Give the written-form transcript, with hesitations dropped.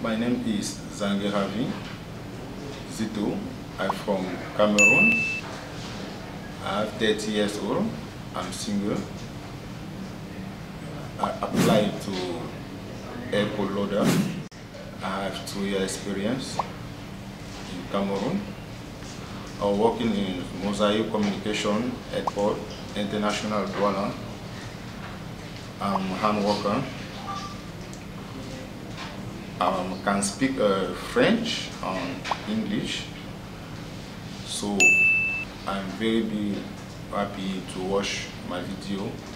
My name is Zangeravi Zito. I'm from Cameroon. I'm 30 years old. I'm single. I applied to airport loader. I have 2 years experience in Cameroon. I'm working in Mosaic Communication Airport, International Douane. I'm a hand worker. Can speak French and English. So I'm very happy to watch my video.